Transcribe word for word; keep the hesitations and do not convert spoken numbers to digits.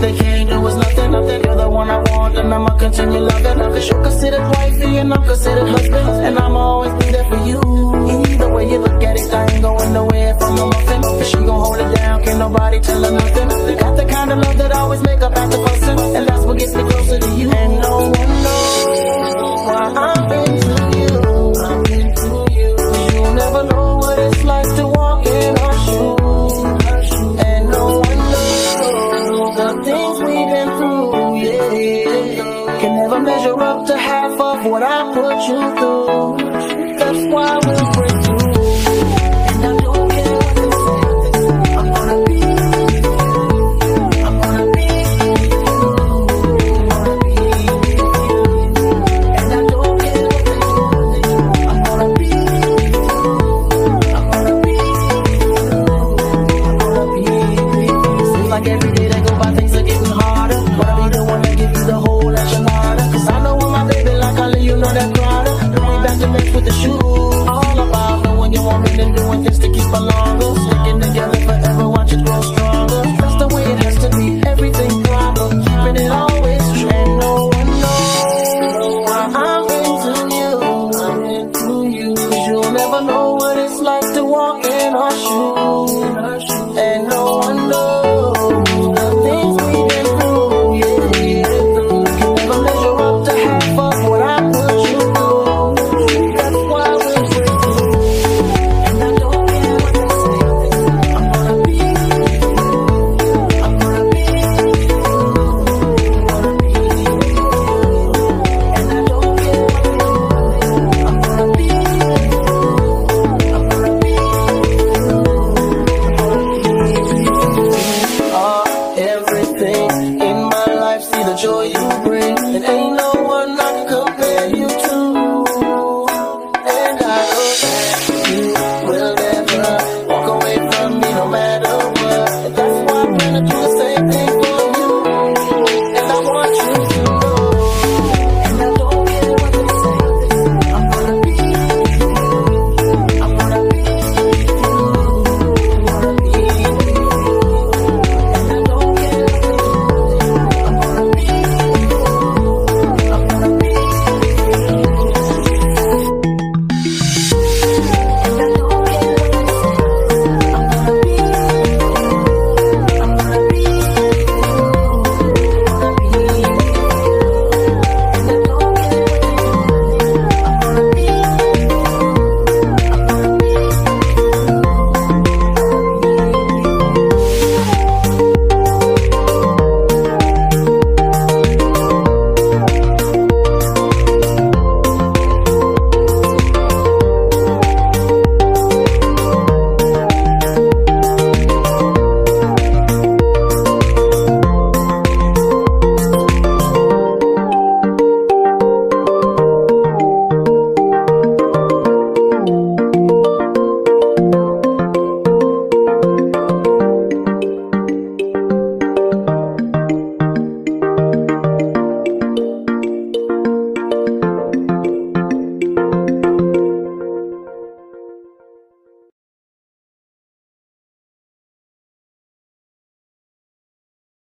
they can't do is nothing, nothing. You're the one I want, and I'ma continue loving. Cause you're considered wifey, and I'm considered husband, and I'ma always be there for you. Either way you look at it, I ain't going nowhere from a muffin. Cause she gon' hold it down, can't nobody tell her nothing. They got the kind of love that always make up after fussing, and that's what gets me closer to you. And no one knows why I'm into you. I'm into you. You'll never know what it's like to walk in our shoes. And no one knows the things we've been through, yeah. Can never measure up to half of what I put you through. That's why we're free.